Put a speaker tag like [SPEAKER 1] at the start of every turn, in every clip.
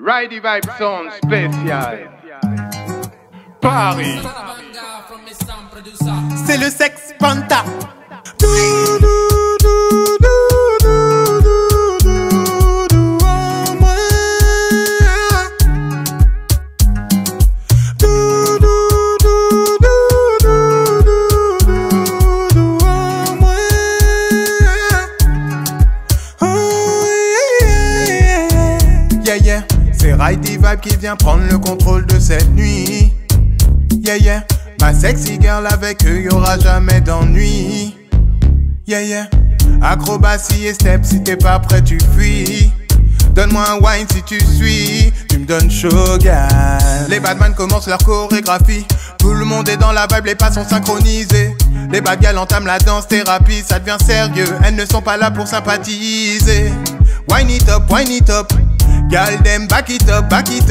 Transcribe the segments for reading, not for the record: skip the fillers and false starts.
[SPEAKER 1] Ridey Vibe Sound spécial. Paris.
[SPEAKER 2] C'est le sexe panta. C'est Ridey Vibe qui vient prendre le contrôle de cette nuit. Yeah yeah, ma sexy girl avec eux y'aura jamais d'ennui. Yeah yeah, acrobatie et step, si t'es pas prêt tu fuis. Donne-moi un wine si tu suis, tu me donnes chaud gal. Les badman commencent leur chorégraphie. Tout le monde est dans la vibe, les pas sont synchronisés. Les bad gals entament la danse thérapie, ça devient sérieux, elles ne sont pas là pour sympathiser. Wine it up, gal dem back it up.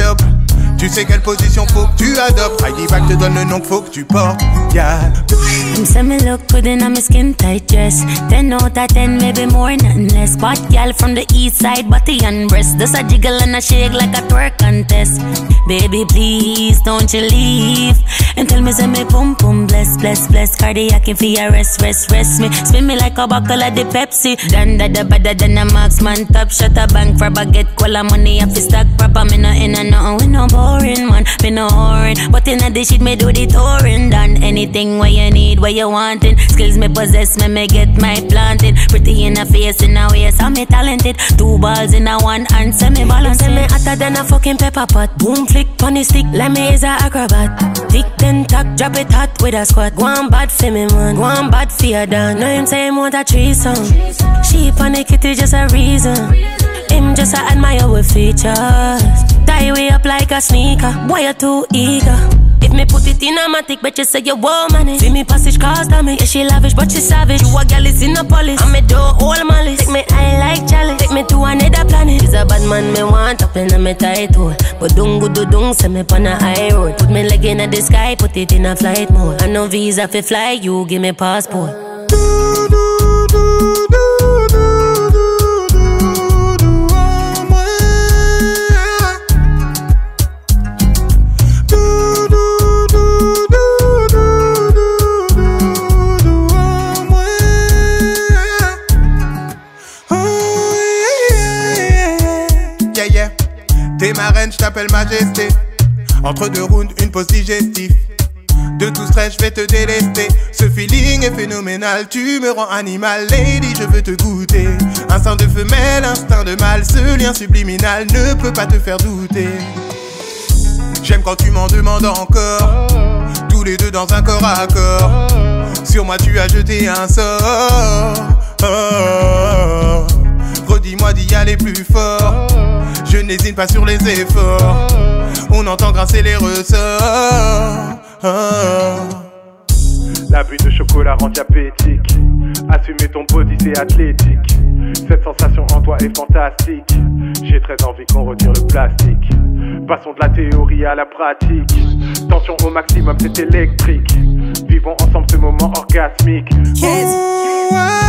[SPEAKER 2] Tu sais quelle position faut que tu adoptes. Ridey Vibe te donne le nom qu'il faut que tu portes, gal.
[SPEAKER 3] Them say me look good in a my skin tight dress. 10 out of 10, maybe more, nothing less. But gal from the east side, body and breast. Does a jiggle and a shake like a twerk contest. Baby, please don't you leave. And tell me say me pum pum bless. Cardiac if you rest me. Spin me like a bottle of the Pepsi. Done da better than a marksman. Top shot a bank for baguette. Cola money up the stack proper. Me no in a nothing with no boring man. Me no whoring, but in a this shit me do the touring. Done anything what you need, what you wantin'. Skills me possess, me get my planted. Pretty in a face, in a waist, I'm me talented. 2 balls in a one hand, semi balance. Say me hotter than a fucking pepper pot. Boom flick, funny stick, like me is a acrobat. Tick then tack, drop it hot with a squat. Go on bad for me man, go on bad for your done. Know him say him want a threesome. Sheep and the kitty just a reason. Him just a admire with features. Tie way up like a sneaker. Boy you too eager. If me put it in a matic, bet you say you want money. See me passage cars to me. Yeah, she lavish, but she savage. You a gal is in a police. I'm me do all malice. Take me eye like chalice. Take me to another planet. He's a bad man, me want up in a me tight hole. But dung, send me on a high road. Put me leg in the sky, put it in a flight mode. I no visa fi fly, you give me passport. T'es ma reine, j't'appelle majesté. Entre 2 rounds, une pause digestive. De tout stress, j'vais te délester. Ce feeling est phénoménal, tu me rends animal. Lady, je veux te goûter. Instinct de femelle, instinct de mâle. Ce lien subliminal ne peut pas te faire douter. J'aime quand tu m'en demandes encore. Tous les deux dans un corps à corps. Sur moi tu as jeté un sort. Redis-moi d'y aller plus fort. Je n'hésite pas sur les efforts. On entend grincer les ressorts.
[SPEAKER 1] L'abus de chocolat rend diabétique. Assumer ton body c'est athlétique. Cette sensation en toi est fantastique. J'ai très envie qu'on retire le plastique. Passons de la théorie à la pratique. Tension au maximum c'est électrique. Vivons ensemble ce moment orgasmique.
[SPEAKER 2] Yes.